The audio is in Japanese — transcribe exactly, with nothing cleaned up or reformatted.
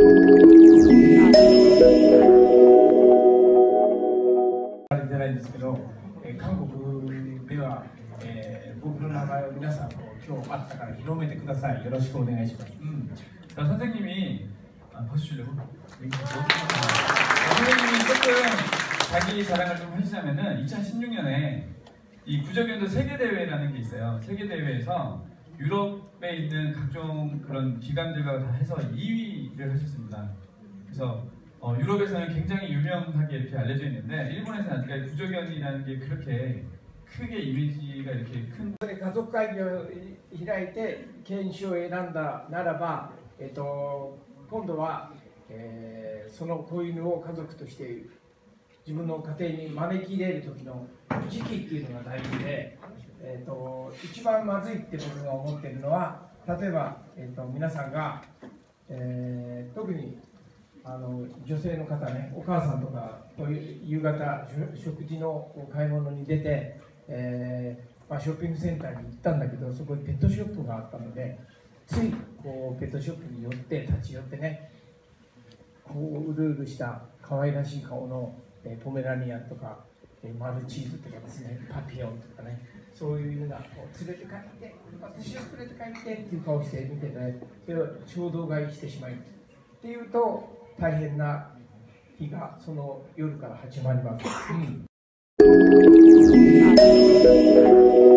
てないんですけど、えー、韓国では、えー、僕の名前を皆さん今日あったから広めてください。よろしくお願いします。 음, 자, 선생님이 아, 벗으려고? 선생님이 조금 자기 자랑을 좀 하시자면은 이천십육 년에 이 구적연도 세계대회라는 게 있어요. 세계대회에서 유럽에 있는 각종 그런 기관들과 다 해서 이 위를 하셨습니다. 그래서 어, 유럽에서는 굉장히 유명하게 이렇게 알려져 있는데 일본에서는 아직까지 구적연이라는 게 그렇게 크게 이미지가 이렇게 큰 家族会議を開いて研修を選んだならば、えっと、今度は、えー、その子犬を家族として自分の家庭に招き入れる時の時期っていうのが大事で、えっと、一番まずいって僕が思っているのは、例えば、えっと、皆さんが、えー、特にあの女性の方ね、お母さんとかと夕方食事の買い物に出て、えーまあ、ショッピングセンターに行ったんだけど、そこにペットショップがあったので、ついこうペットショップに寄って立ち寄ってね、こううるうるした可愛らしい顔の、えー、ポメラニアンとか、えー、マルチーズとかですね、パピオンとかね、そういうようなこう連れて帰って私を連れて帰ってっていう顔して見てね、それを衝動買いしてしまいますっていうと大変な日がその夜から始まります。うん